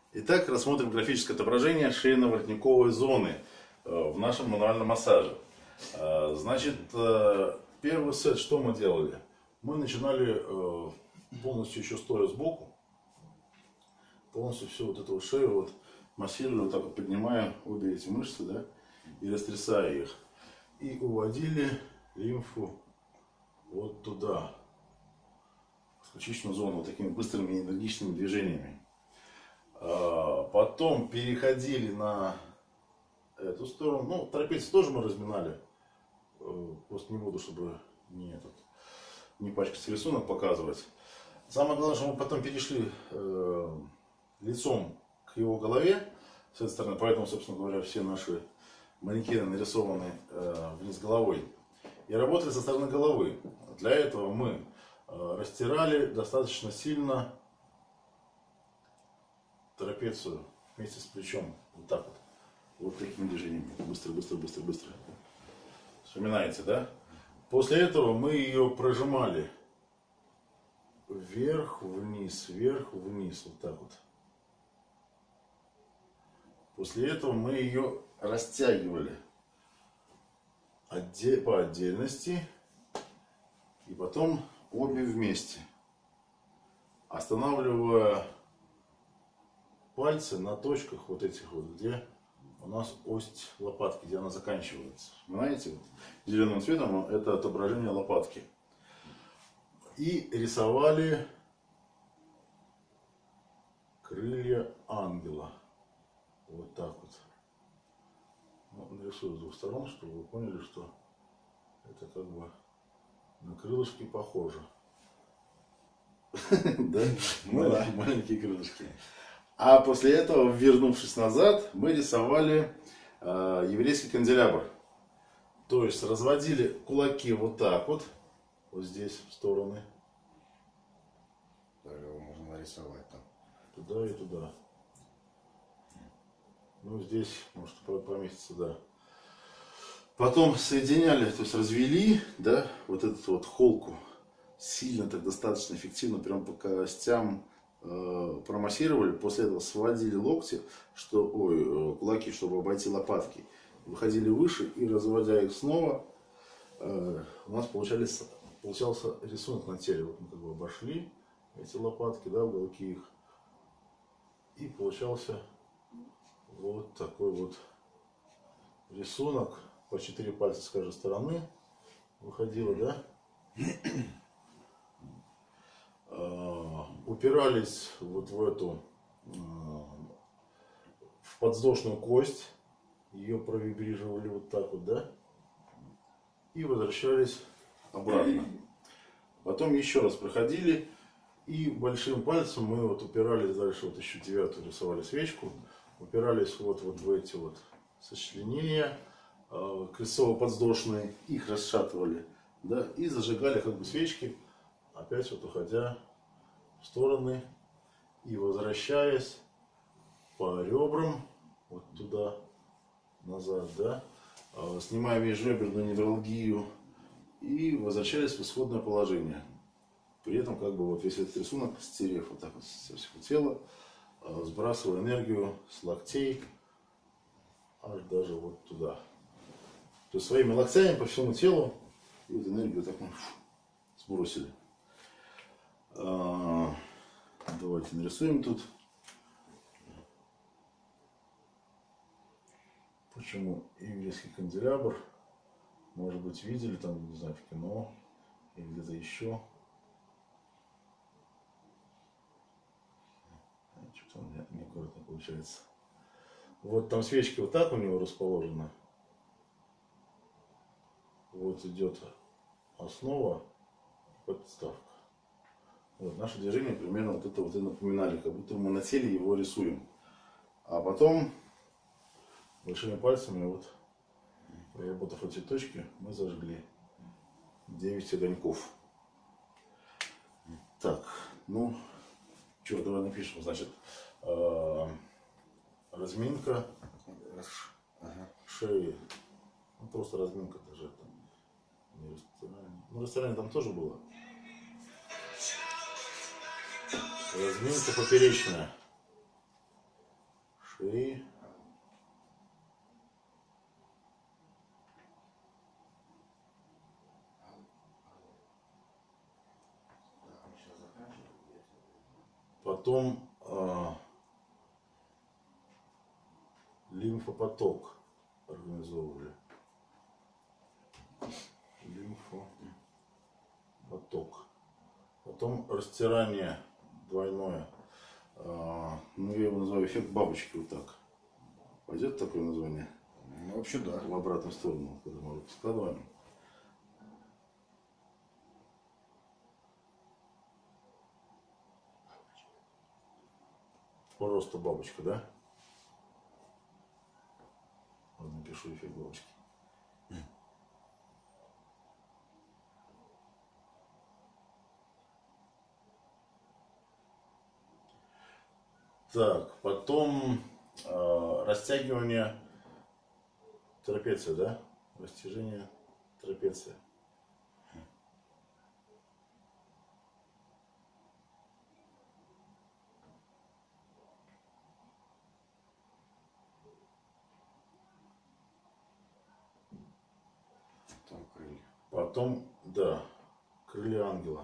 Итак, рассмотрим графическое отображение шейно-воротниковой зоны в нашем мануальном массаже. Значит, первый сет, что мы делали? Мы начинали полностью еще стоя сбоку, полностью всю вот эту шею вот массировали, вот так вот поднимая обе эти мышцы, да, и растрясая их. И уводили лимфу вот туда, в ключичную зону, вот такими быстрыми и энергичными движениями. Потом переходили на эту сторону. Ну, трапецию тоже мы разминали. Просто не буду, чтобы не пачкать рисунок показывать. Самое главное, что мы потом перешли лицом к его голове с этой стороны. Поэтому, собственно говоря, все наши манекены нарисованы вниз головой. И работали со стороны головы. Для этого мы растирали достаточно сильно трапецию вместе с плечом. Вот так вот. Вот такими движениями. Быстро, быстро, быстро, быстро. Вспоминаете, да? После этого мы ее прожимали вверх, вниз, вот так вот. После этого мы ее растягивали по отдельности и потом обе вместе, останавливая пальцы на точках вот этих вот, где у нас ось лопатки, где она заканчивается. Знаете, вот, зеленым цветом это отображение лопатки. И рисовали крылья ангела. Вот так вот. Ну, нарисую с двух сторон, чтобы вы поняли, что это как бы на крылышки похоже. Да? Маленькие крылышки. А после этого, вернувшись назад, мы рисовали еврейский канделябр. То есть разводили кулаки вот так вот, вот здесь в стороны. Даже его можно нарисовать там. Туда и туда. Ну, здесь, может, поместится, да. Потом соединяли, то есть развели, да, вот эту вот холку. Сильно так достаточно эффективно, прям по костям промассировали. После этого сводили локти, кулаки, чтобы обойти лопатки. Выходили выше и, разводя их снова, у нас получался рисунок на теле. Вот мы как бы обошли эти лопатки, да, уголки их. И получался вот такой вот рисунок. По 4 пальца с каждой стороны выходило, да? Упирались вот в эту, в подвздошную кость. Ее провибрировали вот так вот, да? И возвращались обратно. Потом еще раз проходили. И большим пальцем мы вот упирались дальше, вот еще 9-ю рисовали свечку. Упирались вот в эти вот сочленения крестцово-подвздошные. Их расшатывали, да? И зажигали как бы свечки. Опять вот уходя в стороны и возвращаясь по ребрам вот туда, назад, да, снимая межреберную невралгию и возвращались в исходное положение. При этом как бы вот весь этот рисунок, стерев вот так вот со всего тела, сбрасывая энергию с локтей аж даже вот туда. То есть своими локтями по всему телу и вот энергию так мы сбросили. Давайте нарисуем тут. Почему еврейский канделябр? Может быть, видели там, не знаю, в кино или где-то еще. Что-то у меня неаккуратно получается. Вот там свечки вот так у него расположены. Вот идет основа, подставка. Вот, наше движение примерно вот это вот и напоминали, как будто мы на теле его рисуем. А потом большими пальцами, вот, проработав эти точки, мы зажгли 9 огоньков. Так, ну, что, давай напишем, значит, разминка шеи. Ну, просто разминка даже там. Не ресторане. Ну, в ресторане там тоже было. Разминка поперечная. шеи. Потом лимфопоток организовывали. Лимфопоток. Потом растирание двойное. Ну, я его называю эффект бабочки вот так. Пойдет такое название? Ну, вообще да. В обратную сторону, когда мы руку складываем. Просто бабочка, да? Вот напишу эффект бабочки. Так, потом растягивание трапеции, да? Растяжение трапеции. Там крылья. Потом, да, крылья ангела.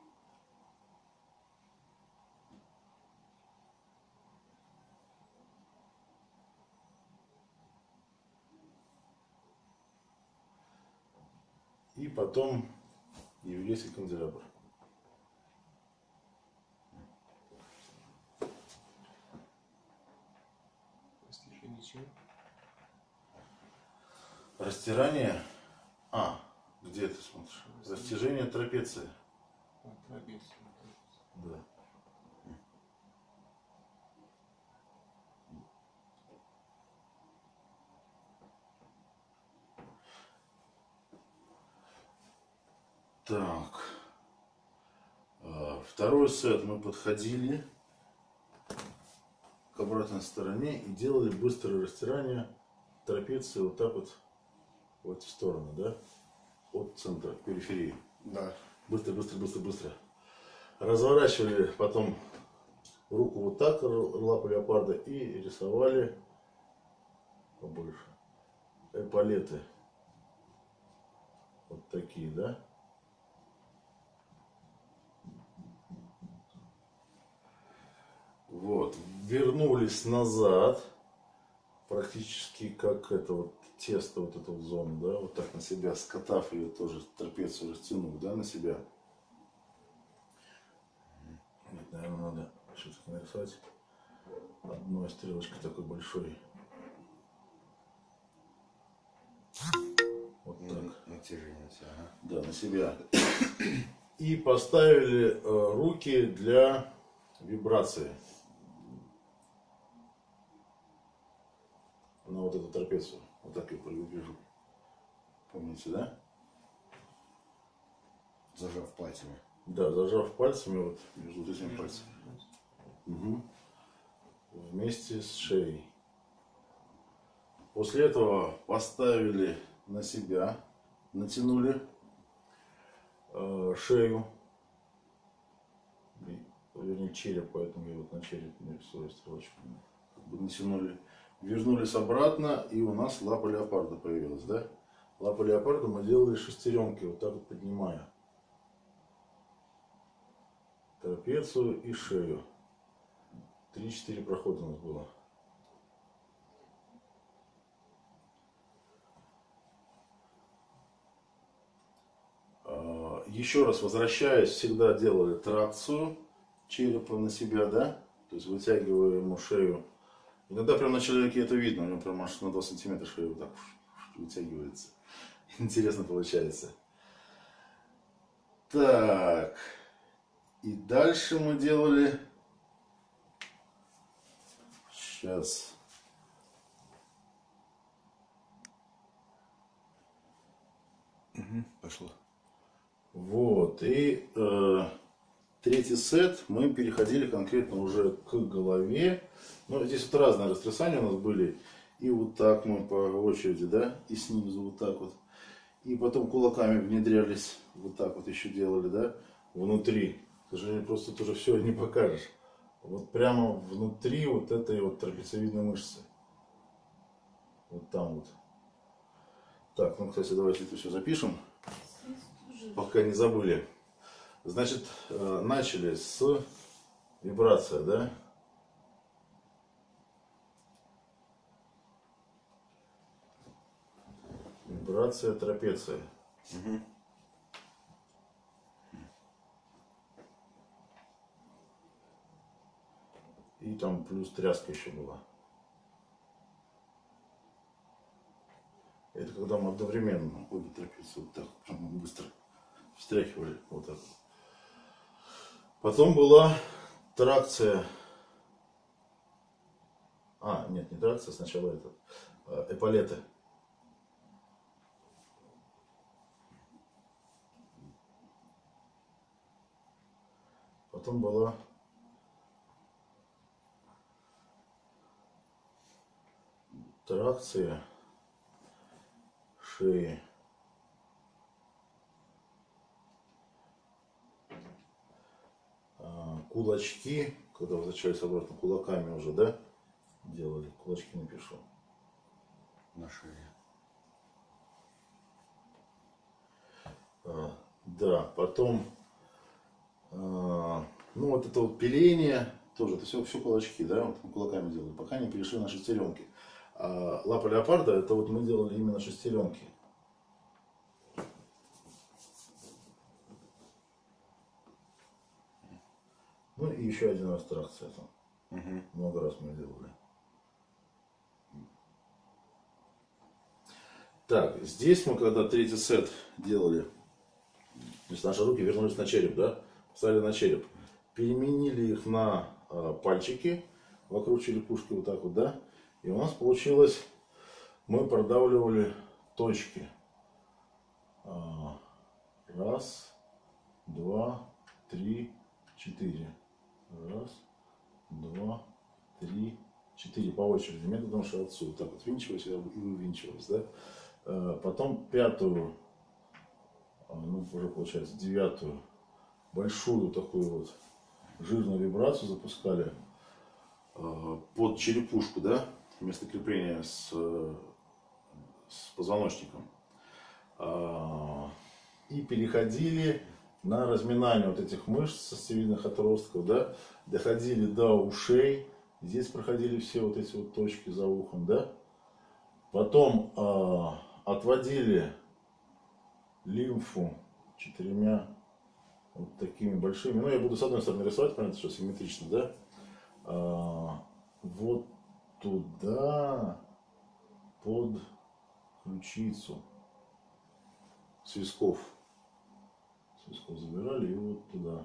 И потом еврейский канделябр. Растирание. Где ты смотришь? Растяжение трапеции. Трапеция. Да. Так. Второй сет мы подходили к обратной стороне и делали быстрое растирание трапеции вот так вот в эти стороны, да? От центра к периферии. Да. Быстро, быстро, быстро, быстро. Разворачивали потом руку вот так, лапу леопарда, и рисовали побольше эполеты. Вот такие, да? Вот. Вернулись назад. Практически как это вот тесто, вот эту вот зону, да, вот так на себя, скатав ее тоже, трапецию растянув, да, на себя. Нет, наверное, надо что-то нарисовать одной стрелочкой такой большой. Вот так. Натяжение, ага. Да, на себя. И поставили руки для вибрации на вот эту трапецию. Вот так я приближу. Помните, да? Зажав пальцами. Да, зажав пальцами вот между этими пальцами. Угу. Вместе с шеей. После этого поставили на себя, натянули шею, вернее череп, поэтому я вот на череп нарисую стрелочку. Натянули, вернулись обратно, и у нас лапа леопарда появилась, да? Лапа леопарда мы делали шестеренки, вот так вот поднимая трапецию и шею. 3-4 прохода у нас было. Еще раз возвращаясь, всегда делали тракцию черепа на себя, да? То есть вытягивая ему шею. Иногда прям на человеке это видно, у него прям аж на 2 сантиметра шея вот так вытягивается. Интересно получается. Так. И дальше мы делали... Сейчас. Пошло. Вот. И третий сет мы переходили конкретно уже к голове. Но здесь вот разные растрясания у нас были. И вот так мы по очереди, да, и снизу вот так вот. И потом кулаками внедрялись, вот так вот еще делали, да, внутри. К сожалению, просто тоже все не покажешь. вот прямо внутри вот этой вот трапециевидной мышцы. Вот там вот. Так, ну, кстати, давайте это все запишем, пока не забыли. Значит, начали с вибрации, да? Вибрация, трапеция. Угу. И там плюс тряска еще была. Это когда мы одновременно обе трапеции вот так прям быстро встряхивали. Вот так. Потом была тракция. Нет, не тракция, сначала это. Эполеты. Потом была тракция шеи. Кулачки, когда возвращались обратно, кулаками уже, да, делали. Кулачки напишу. На шее. Да, потом, ну вот это вот пиление, тоже, это все кулачки, да, вот мы кулаками делали, пока не перешли на шестеренки. А лапа леопарда, это вот мы делали именно шестеренки. Ну и еще один раз тракция там. Угу. Много раз мы делали. Так, здесь мы, когда третий сет делали, то есть наши руки вернулись на череп, да? Встали на череп. Переменили их на пальчики вокруг черепушки вот так вот, да? И у нас получилось, мы продавливали точки. Раз, два, три, четыре. Раз, два, три, четыре по очереди. Методом шиатсу. Вот так вот винчиваясь и вывинчиваясь, да? Потом пятую, ну уже получается девятую, большую такую вот жирную вибрацию запускали под черепушку, да? Место крепления с позвоночником. И переходили на разминание вот этих мышц сосцевидных отростков, да, доходили до ушей, здесь проходили все вот эти вот точки за ухом, да, потом отводили лимфу 4 вот такими большими, ну я буду с одной стороны рисовать, понятно, что симметрично, да, вот туда под ключицу с висков. Забирали и вот туда.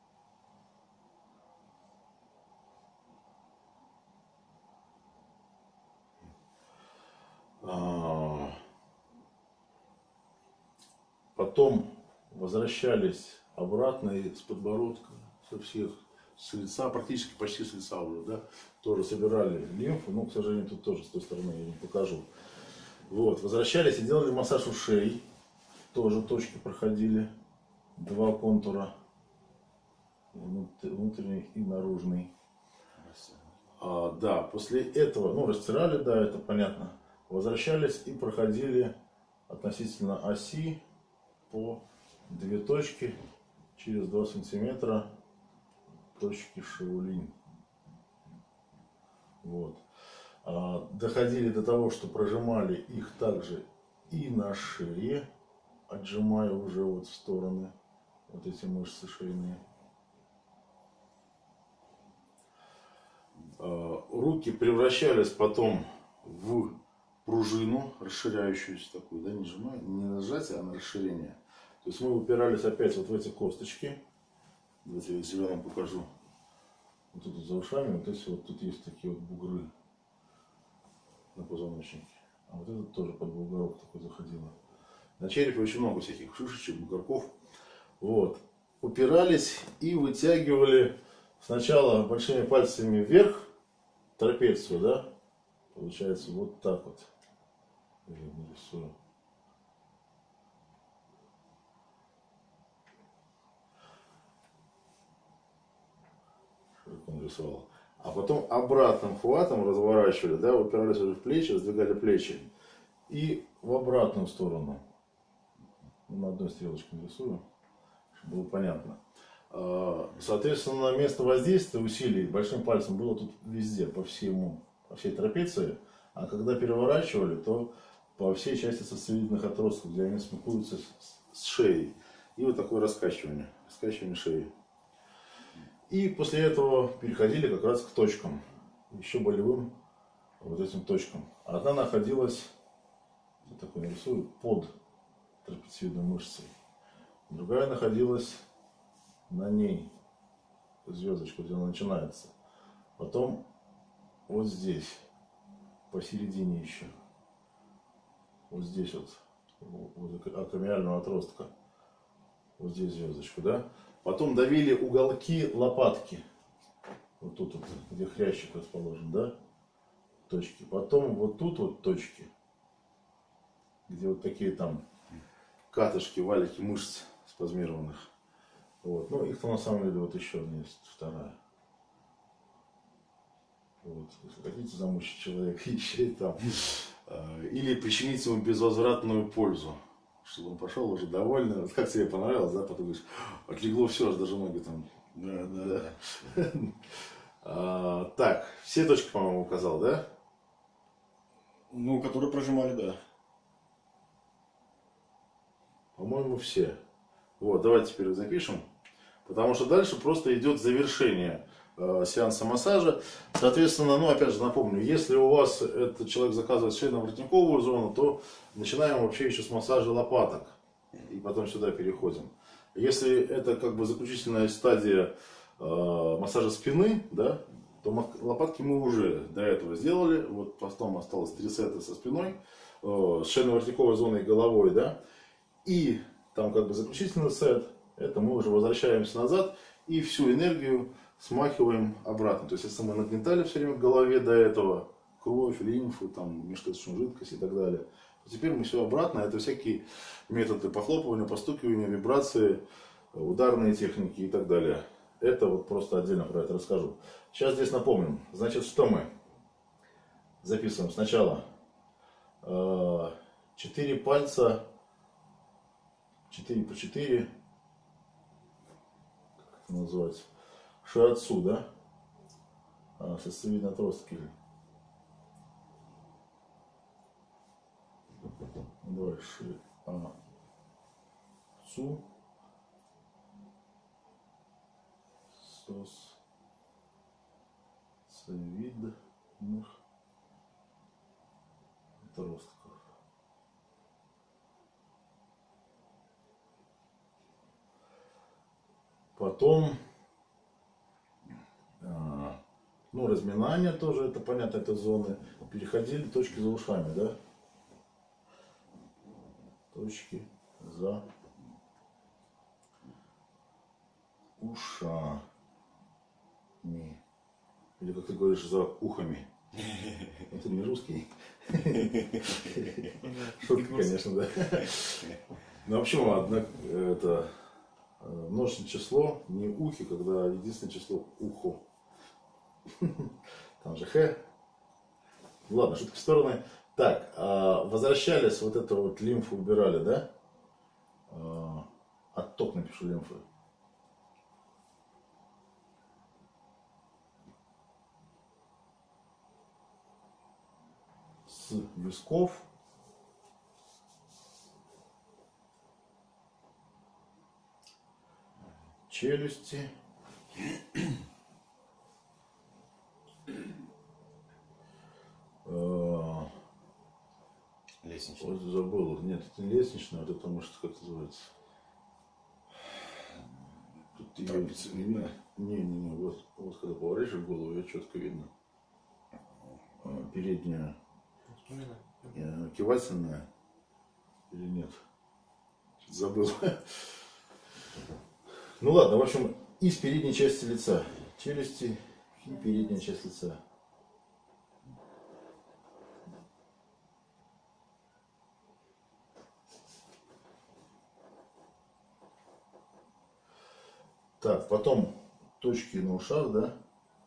Потом возвращались обратно и с подбородка, со всех, с лица, практически почти с лица уже, да, тоже собирали лимфу, но, к сожалению, тут тоже с той стороны я не покажу. Вот, возвращались и делали массаж ушей, тоже точки проходили. 2 контура, внутренний и наружный. Да, после этого, ну, растирали, да, это понятно. Возвращались и проходили относительно оси по 2 точки через 2 сантиметра точки Шаолинь. Вот. Доходили до того, что прожимали их также и на шее, отжимая уже вот в стороны вот эти мышцы шейные. Руки превращались потом в пружину, расширяющуюся такую, да, не на сжатие, а на расширение. То есть мы упирались опять вот в эти косточки. Давайте я зеленым покажу. Вот тут за ушами, вот эти вот, тут есть такие вот бугры на позвоночнике. А вот этот тоже под бугорок такой заходило. На черепе очень много всяких шишечек, бугорков. Вот. Упирались и вытягивали сначала большими пальцами вверх трапецию, да? Получается вот так вот. Я нарисую. как он рисовал. А потом обратным хватом разворачивали, да, упирались уже в плечи, раздвигали плечи. И в обратную сторону. На одной стрелочке нарисую, чтобы было понятно. Соответственно, место воздействия усилий большим пальцем было тут везде, по всей трапеции. А когда переворачивали, то по всей части сосцевидных отростков, где они смыкаются с шеей. И вот такое раскачивание шеи. И после этого переходили как раз к точкам, еще болевым вот этим точкам. Одна находилась, вот такой нарисую, под трапециевидной мышцей. Другая находилась на ней, звездочка, где она начинается. Потом вот здесь, посередине еще. Вот здесь вот, возле акромиального отростка. Вот здесь звездочку, да? Потом давили уголки лопатки. Вот тут вот, где хрящик расположен, да? Точки. Потом вот тут вот точки, где вот такие там катышки, валики мышц спазмированных. Вот. Ну, их-то на самом деле вот еще одна есть, вторая. Вот. Если хотите замучить человека, ищите там. Или причинить ему безвозвратную пользу. Чтобы он пошел уже довольный. Вот как тебе понравилось, да? Потом говоришь, отлегло все, аж даже ноги там. Да. Так, все точки, по-моему, указал, да? Ну, которые прожимали, да. По-моему, все. Вот, давайте теперь запишем. Потому что дальше просто идет завершение сеанса массажа. Соответственно, ну, опять же, напомню, если у вас этот человек заказывает шейно-воротниковую зону, то начинаем вообще еще с массажа лопаток. И потом сюда переходим. Если это как бы заключительная стадия массажа спины, да, то лопатки мы уже до этого сделали. Вот потом осталось 3 сета со спиной, с шейно-воротниковой зоной и головой, да. И там как бы заключительный сет, это мы уже возвращаемся назад и всю энергию смахиваем обратно. То есть, если мы нагнетали все время в голове до этого кровь, лимфу, там, межклеточную жидкость и так далее, то теперь мы все обратно. Это всякие методы похлопывания, постукивания, вибрации, ударные техники и так далее. Это вот просто отдельно про это расскажу. Сейчас здесь напомним. Значит, что мы записываем сначала? 4 пальца, 4 по 4, как это называется? Шиатсу, да? Сосцевидные отростки. Давай, шиатсу. Сосцевидных отростков. Потом, ну, разминание тоже, это понятно, это зоны. Переходили точки за ушами, да? Точки за ушами. Или, как ты говоришь, за ухами. Это не русский. Шутка, конечно, да. Ну, почему, однако, это множественное число, не ухи, когда единственное число ухо. Там же х. Ладно, шутки в сторону. Так, возвращались, вот эту вот лимфу убирали, да? Отток напишу лимфы. С висков. Челюсти. Лестничный. Вот забыл. Нет, это не лестничная, вот это может как называется. Тут ее не видно. Не, вот когда поворачиваешь голову, ее четко видно. Передняя. Кивательная или нет? Забыл. Ну ладно, в общем, из передней части лица. Челюсти и передняя часть лица. Так, потом точки на ушах, да?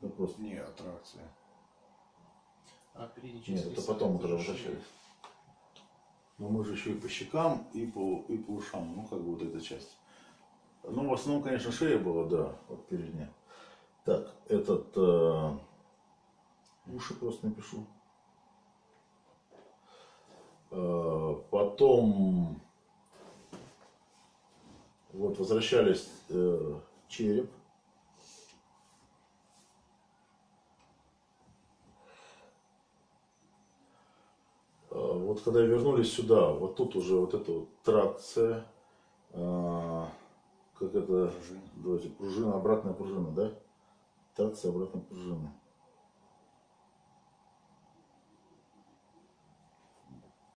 Ну, просто... Не, аттракция. А периодически Нет, это сами потом, когда зашили. возвращались. Но мы же еще и по щекам, и по ушам. Ну, как бы вот эта часть. Ну, в основном, конечно, шея была, да, вот передняя. Так, уши просто напишу. Потом вот возвращались череп. Вот когда вернулись сюда, вот тут уже вот эта вот тракция, как это, Пружина. давайте, пружина, обратная пружина, да? Тракция, обратная пружина.